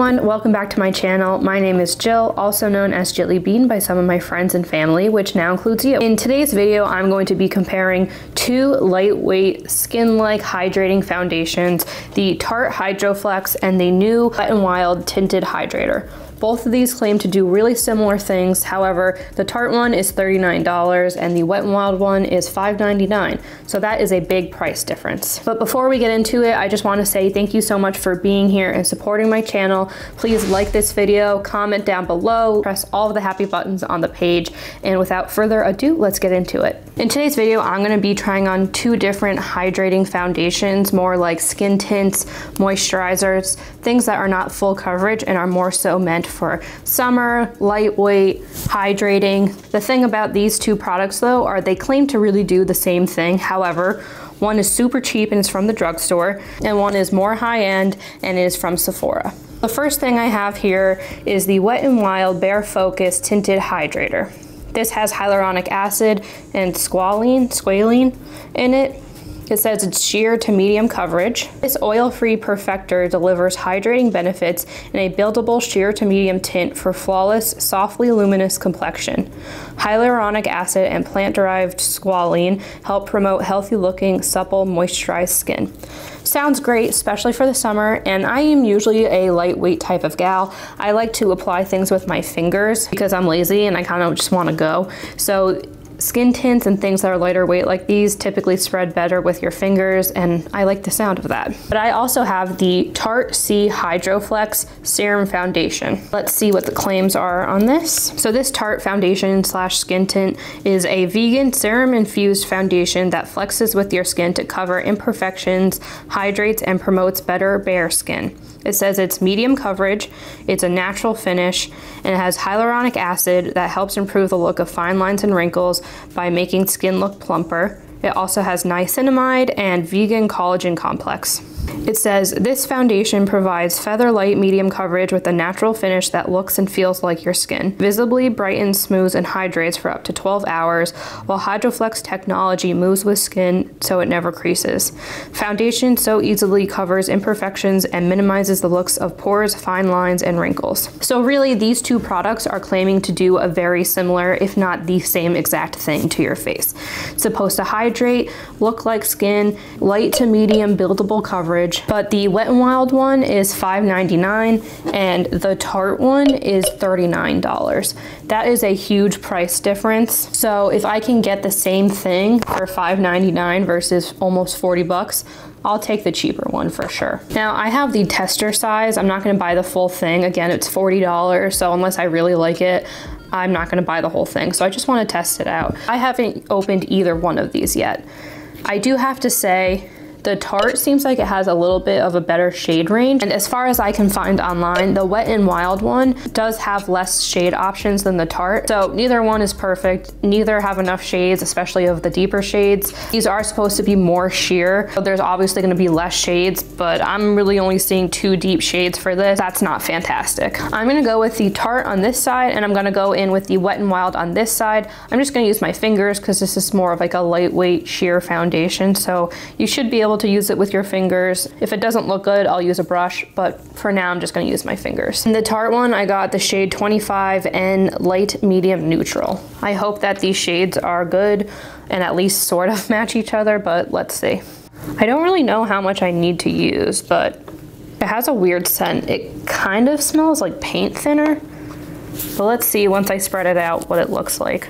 everyone, welcome back to my channel. My name is Jill, also known as Jilly Bean by some of my friends and family, which now includes you. In today's video, I'm going to be comparing two lightweight skin-like hydrating foundations, the Tarte Hydroflex and the new Wet n Wild Tinted Hydrator. Both of these claim to do really similar things. However, the Tarte one is $39 and the Wet n Wild one is $5.99. So that is a big price difference. But before we get into it, I just want to say thank you so much for being here and supporting my channel. Please like this video, comment down below, press all of the happy buttons on the page. And without further ado, let's get into it. In today's video, I'm going to be trying on two different hydrating foundations, more like skin tints, moisturizers, things that are not full coverage and are more so meant for summer, lightweight, hydrating. The thing about these two products though are they claim to really do the same thing. However, one is super cheap and it's from the drugstore, and one is more high-end and is from Sephora. The first thing I have here is the Wet n Wild Bare Focus Tinted Hydrator. This has hyaluronic acid and squalene in it. It says it's sheer to medium coverage. This oil-free perfector delivers hydrating benefits in a buildable sheer to medium tint for flawless, softly luminous complexion. Hyaluronic acid and plant-derived squalene help promote healthy-looking, supple, moisturized skin. Sounds great, especially for the summer, and I am usually a lightweight type of gal. I like to apply things with my fingers because I'm lazy and I kind of just want to go. So skin tints and things that are lighter weight like these typically spread better with your fingers, and I like the sound of that. But I also have the Tarte C Hydroflex Serum Foundation. Let's see what the claims are on this. So this Tarte foundation slash skin tint is a vegan serum infused foundation that flexes with your skin to cover imperfections, hydrates, and promotes better bare skin. It says it's medium coverage, it's a natural finish, and it has hyaluronic acid that helps improve the look of fine lines and wrinkles by making skin look plumper. It also has niacinamide and vegan collagen complex. It says this foundation provides feather light medium coverage with a natural finish that looks and feels like your skin. Visibly brightens, smooths, and hydrates for up to 12 hours, while Hydroflex technology moves with skin so it never creases. Foundation so easily covers imperfections and minimizes the looks of pores, fine lines, and wrinkles. So really, these two products are claiming to do a very similar, if not the same exact thing to your face. It's supposed to hydrate, look like skin, light to medium buildable coverage, but the Wet n Wild one is $5.99 and the Tarte one is $39. That is a huge price difference. So if I can get the same thing for $5.99 versus almost 40 bucks, I'll take the cheaper one for sure. Now I have the tester size. I'm not gonna buy the full thing. Again, it's $40, so unless I really like it, I'm not gonna buy the whole thing. So I just wanna test it out. I haven't opened either one of these yet. I do have to say, the Tarte seems like it has a little bit of a better shade range, and as far as I can find online, the Wet n Wild one does have less shade options than the Tarte. So neither one is perfect, neither have enough shades, especially of the deeper shades. These are supposed to be more sheer, so there's obviously going to be less shades, but I'm really only seeing 2 deep shades for this. That's not fantastic. I'm going to go with the Tarte on this side, and I'm going to go in with the Wet n Wild on this side. I'm just going to use my fingers because this is more of like a lightweight sheer foundation, so you should be able to use it with your fingers. If it doesn't look good, I'll use a brush, but for now I'm just going to use my fingers. In the Tarte one, I got the shade 25 and light medium neutral. I hope that these shades are good and at least sort of match each other, but let's see. I don't really know how much I need to use, but it has a weird scent. It kind of smells like paint thinner, but let's see once I spread it out what it looks like.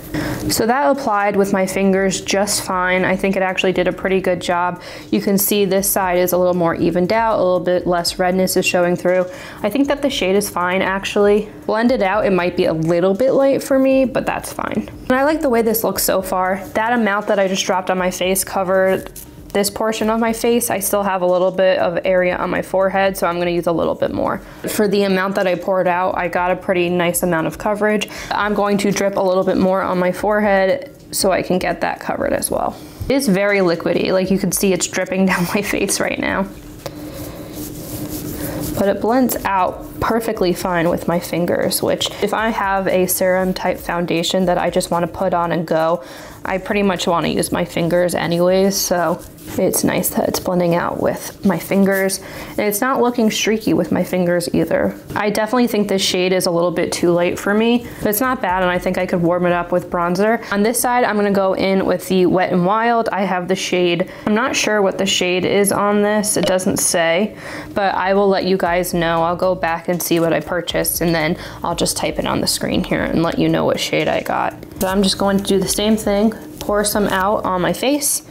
So that applied with my fingers just fine. I think it actually did a pretty good job. You can see this side is a little more evened out, a little bit less redness is showing through. I think that the shade is fine actually. Blended out, it might be a little bit light for me, but that's fine. And I like the way this looks so far. That amount that I just dropped on my face covered this portion of my face. I still have a little bit of area on my forehead, so I'm gonna use a little bit more. For the amount that I poured out, I got a pretty nice amount of coverage. I'm going to drip a little bit more on my forehead so I can get that covered as well. It is very liquidy, like you can see it's dripping down my face right now. But it blends out perfectly fine with my fingers, which if I have a serum type foundation that I just want to put on and go, I pretty much want to use my fingers anyways, so it's nice that it's blending out with my fingers. And it's not looking streaky with my fingers either. I definitely think this shade is a little bit too light for me, but it's not bad, and I think I could warm it up with bronzer. On this side, I'm gonna go in with the Wet n Wild. I have the shade, I'm not sure what the shade is on this, it doesn't say, but I will let you guys know. I'll go back and see what I purchased, and then I'll just type it on the screen here and let you know what shade I got. But I'm just going to do the same thing, pour some out on my face.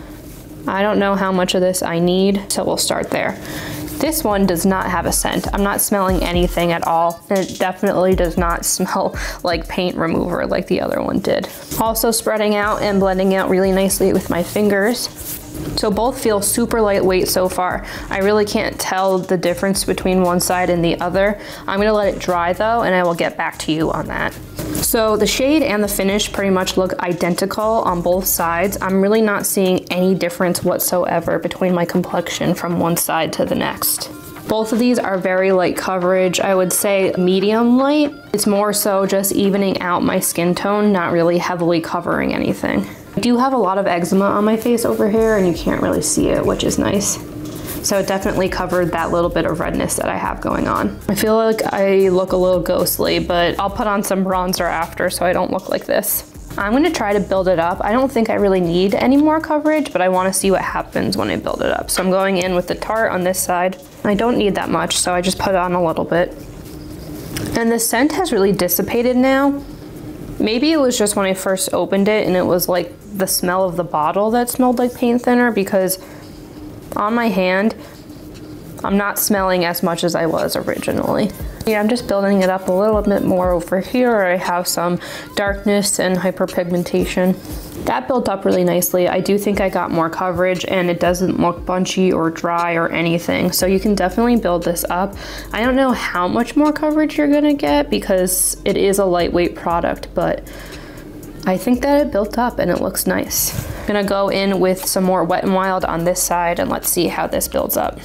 I don't know how much of this I need, so we'll start there. This one does not have a scent. I'm not smelling anything at all, and it definitely does not smell like paint remover like the other one did. Also spreading out and blending out really nicely with my fingers. So both feel super lightweight so far. I really can't tell the difference between one side and the other. I'm gonna let it dry though, and I will get back to you on that. So the shade and the finish pretty much look identical on both sides. I'm really not seeing any difference whatsoever between my complexion from one side to the next. Both of these are very light coverage. I would say medium light. It's more so just evening out my skin tone, not really heavily covering anything. I do have a lot of eczema on my face over here, and you can't really see it, which is nice. So it definitely covered that little bit of redness that I have going on. I feel like I look a little ghostly, but I'll put on some bronzer after so I don't look like this. I'm gonna try to build it up. I don't think I really need any more coverage, but I wanna see what happens when I build it up. So I'm going in with the Tarte on this side. I don't need that much, so I just put on a little bit. And the scent has really dissipated now. Maybe it was just when I first opened it and it was like the smell of the bottle that smelled like paint thinner, because on my hand, I'm not smelling as much as I was originally. Yeah, I'm just building it up a little bit more over here. I have some darkness and hyperpigmentation. That built up really nicely. I do think I got more coverage, and it doesn't look bunchy or dry or anything. So you can definitely build this up. I don't know how much more coverage you're gonna get because it is a lightweight product, but I think that it built up and it looks nice. I'm gonna go in with some more Wet n Wild on this side, and let's see how this builds up.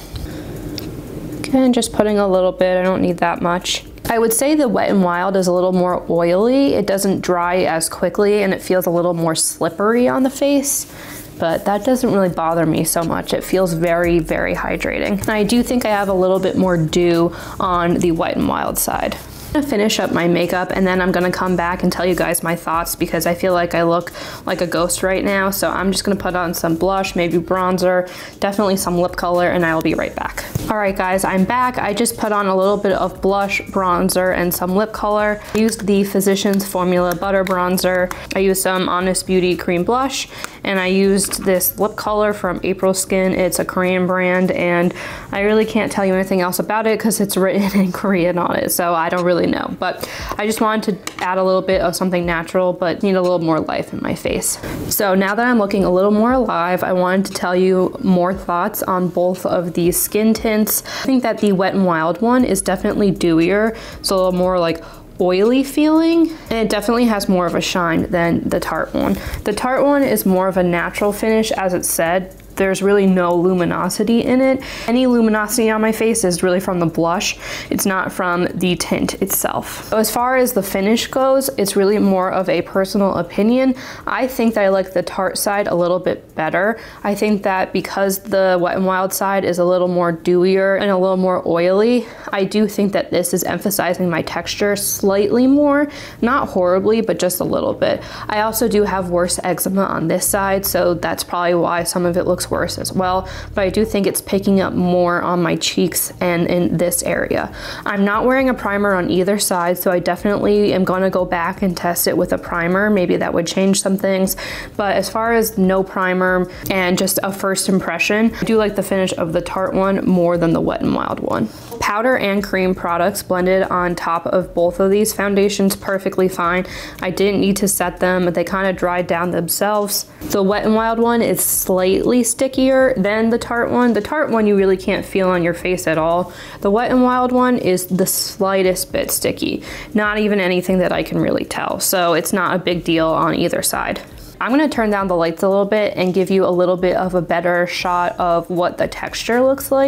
Okay, just putting a little bit, I don't need that much. I would say the Wet n Wild is a little more oily. It doesn't dry as quickly, and it feels a little more slippery on the face, but that doesn't really bother me so much. It feels very, very hydrating. And I do think I have a little bit more dew on the Wet n Wild side. I'm gonna finish up my makeup, and then I'm gonna come back and tell you guys my thoughts, because I feel like I look like a ghost right now. So I'm just gonna put on some blush, maybe bronzer, definitely some lip color, and I will be right back. All right guys, I'm back. I just put on a little bit of blush, bronzer, and some lip color. I used the Physicians Formula Butter Bronzer. I used some Honest Beauty Cream Blush, and I used this lip color from April Skin. It's a Korean brand, and I really can't tell you anything else about it because it's written in Korean on it, so I don't really know. But I just wanted to add a little bit of something natural, but need a little more life in my face. So now that I'm looking a little more alive, I wanted to tell you more thoughts on both of these skin tints. I think that the Wet n Wild one is definitely dewier, so a little more like oily feeling, and it definitely has more of a shine than the Tarte one. The Tarte one is more of a natural finish, as it said. There's really no luminosity in it. Any luminosity on my face is really from the blush. It's not from the tint itself. So as far as the finish goes, it's really more of a personal opinion. I think that I like the Tarte side a little bit better. I think that because the Wet n Wild side is a little more dewier and a little more oily, I do think that this is emphasizing my texture slightly more. Not horribly, but just a little bit. I also do have worse eczema on this side, so that's probably why some of it looks worse as well, but I do think it's picking up more on my cheeks and in this area. I'm not wearing a primer on either side, so I definitely am gonna go back and test it with a primer. Maybe that would change some things, but as far as no primer and just a first impression, I do like the finish of the Tarte one more than the Wet n Wild one. Powder and cream products blended on top of both of these foundations perfectly fine. I didn't need to set them, they kind of dried down themselves. The Wet n Wild one is slightly stickier than the Tarte one. The Tarte one you really can't feel on your face at all. The Wet n Wild one is the slightest bit sticky. Not even anything that I can really tell. So it's not a big deal on either side. I'm gonna turn down the lights a little bit and give you a little bit of a better shot of what the texture looks like.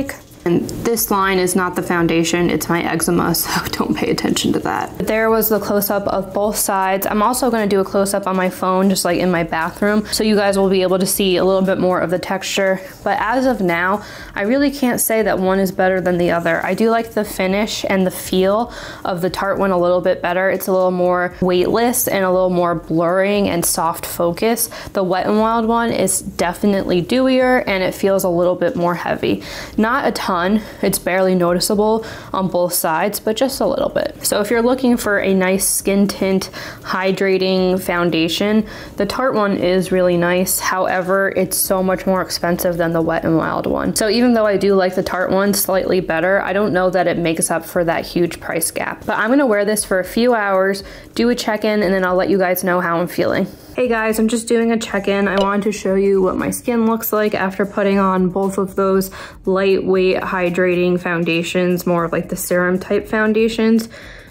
And this line is not the foundation, it's my eczema, so don't pay attention to that. There was the close-up of both sides. I'm also gonna do a close-up on my phone, just like in my bathroom, so you guys will be able to see a little bit more of the texture. But as of now, I really can't say that one is better than the other. I do like the finish and the feel of the Tarte one a little bit better. It's a little more weightless and a little more blurring and soft focus. The Wet n Wild one is definitely dewier and it feels a little bit more heavy. Not a ton, it's barely noticeable on both sides, but just a little bit. So if you're looking for a nice skin tint hydrating foundation, the Tarte one is really nice. However, it's so much more expensive than the Wet n Wild one. So even though I do like the Tarte one slightly better, I don't know that it makes up for that huge price gap. But I'm gonna wear this for a few hours, do a check-in, and then I'll let you guys know how I'm feeling. Hey guys, I'm just doing a check-in. I wanted to show you what my skin looks like after putting on both of those lightweight hydrating foundations, more of like the serum type foundations.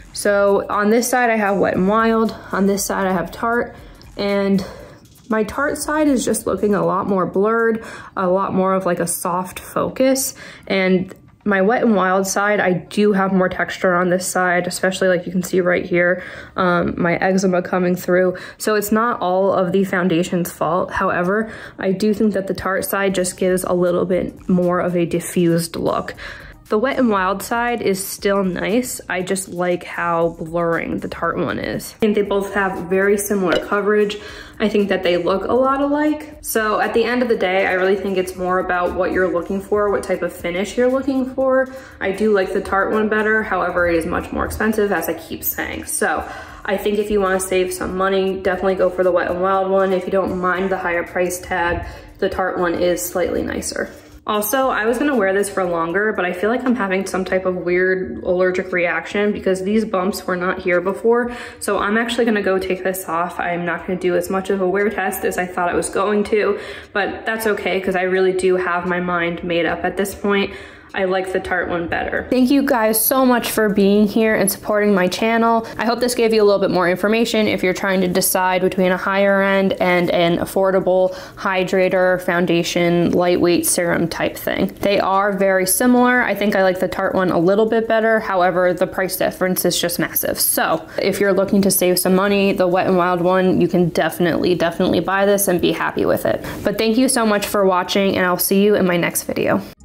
So on this side I have Wet n Wild, on this side I have Tarte, and my Tarte side is just looking a lot more blurred, a lot more of like a soft focus, and my Wet n Wild side, I do have more texture on this side, especially like you can see right here, my eczema coming through. So it's not all of the foundation's fault. However, I do think that the Tarte side just gives a little bit more of a diffused look. The Wet n Wild side is still nice. I just like how blurring the Tarte one is. I think they both have very similar coverage. I think that they look a lot alike. So at the end of the day, I really think it's more about what you're looking for, what type of finish you're looking for. I do like the Tarte one better. However, it is much more expensive, as I keep saying. So I think if you want to save some money, definitely go for the Wet n Wild one. If you don't mind the higher price tag, the Tarte one is slightly nicer. Also, I was gonna wear this for longer, but I feel like I'm having some type of weird allergic reaction because these bumps were not here before. So I'm actually gonna go take this off. I'm not gonna do as much of a wear test as I thought I was going to, but that's okay because I really do have my mind made up at this point. I like the Tarte one better. Thank you guys so much for being here and supporting my channel. I hope this gave you a little bit more information if you're trying to decide between a higher end and an affordable hydrator, foundation, lightweight serum type thing. They are very similar. I think I like the Tarte one a little bit better. However, the price difference is just massive. So if you're looking to save some money, the Wet n Wild one, you can definitely buy this and be happy with it. But thank you so much for watching, and I'll see you in my next video.